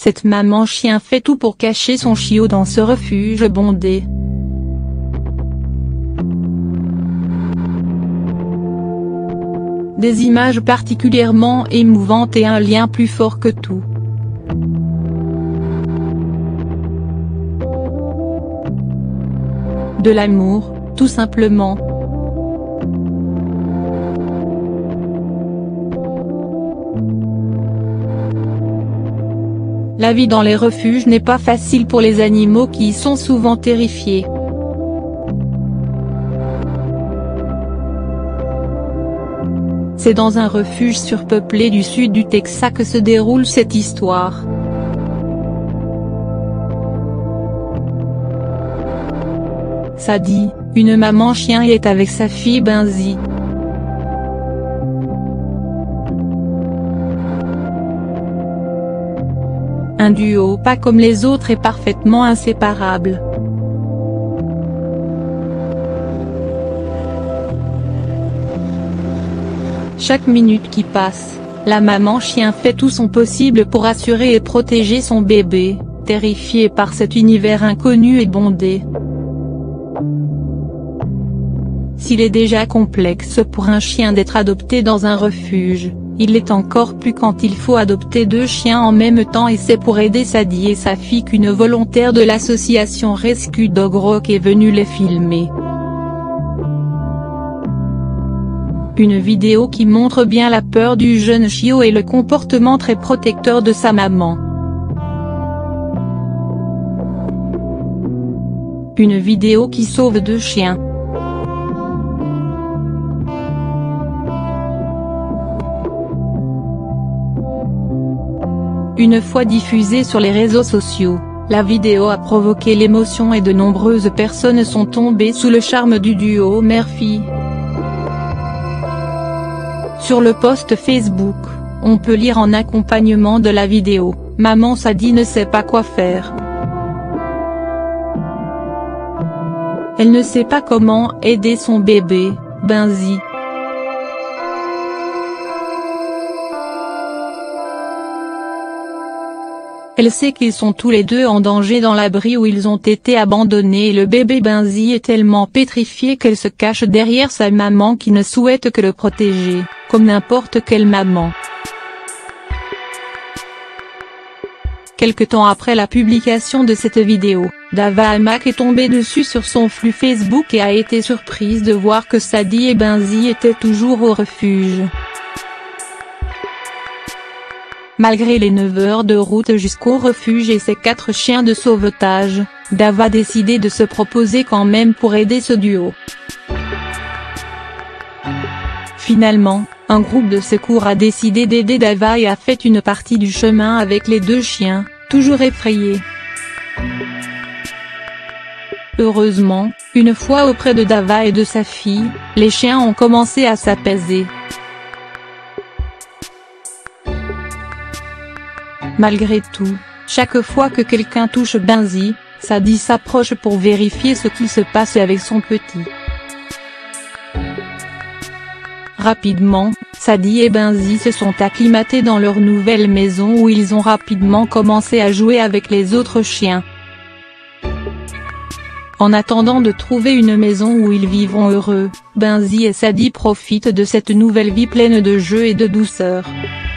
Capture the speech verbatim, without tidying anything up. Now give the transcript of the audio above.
cette maman chien fait tout pour cacher son chiot dans ce refuge bondé. Des images particulièrement émouvantes et un lien plus fort que tout. De l'amour, tout simplement. La vie dans les refuges n'est pas facile pour les animaux qui y sont souvent terrifiés. C'est dans un refuge surpeuplé du sud du Texas que se déroule cette histoire. Sadie, une maman chien est avec sa fille Benzie. Un duo pas comme les autres et parfaitement inséparable. Chaque minute qui passe, la maman chien fait tout son possible pour assurer et protéger son bébé, terrifié par cet univers inconnu et bondé. S'il est déjà complexe pour un chien d'être adopté dans un refuge, il l'est encore plus quand il faut adopter deux chiens en même temps, et c'est pour aider Sadie et sa fille qu'une volontaire de l'association Rescue Dog Rock est venue les filmer. Une vidéo qui montre bien la peur du jeune chiot et le comportement très protecteur de sa maman. Une vidéo qui sauve deux chiens. Une fois diffusée sur les réseaux sociaux, la vidéo a provoqué l'émotion et de nombreuses personnes sont tombées sous le charme du duo mère-fille. Sur le post Facebook, on peut lire en accompagnement de la vidéo, « Maman Sadie ne sait pas quoi faire. Elle ne sait pas comment aider son bébé, Benzie. Elle sait qu'ils sont tous les deux en danger dans l'abri où ils ont été abandonnés et le bébé Benzie est tellement pétrifié qu'elle se cache derrière sa maman qui ne souhaite que le protéger, comme n'importe quelle maman. » Quelque temps après la publication de cette vidéo, Dava Hamak est tombée dessus sur son flux Facebook et a été surprise de voir que Sadie et Benzie étaient toujours au refuge. Malgré les neuf heures de route jusqu'au refuge et ses quatre chiens de sauvetage, Dava a décidé de se proposer quand même pour aider ce duo. Finalement, un groupe de secours a décidé d'aider Dava et a fait une partie du chemin avec les deux chiens, toujours effrayés. Heureusement, une fois auprès de Dava et de sa fille, les chiens ont commencé à s'apaiser. Malgré tout, chaque fois que quelqu'un touche Benzie, Sadie s'approche pour vérifier ce qui se passe avec son petit. Rapidement, Sadie et Benzie se sont acclimatés dans leur nouvelle maison où ils ont rapidement commencé à jouer avec les autres chiens. En attendant de trouver une maison où ils vivront heureux, Benzie et Sadie profitent de cette nouvelle vie pleine de jeux et de douceur.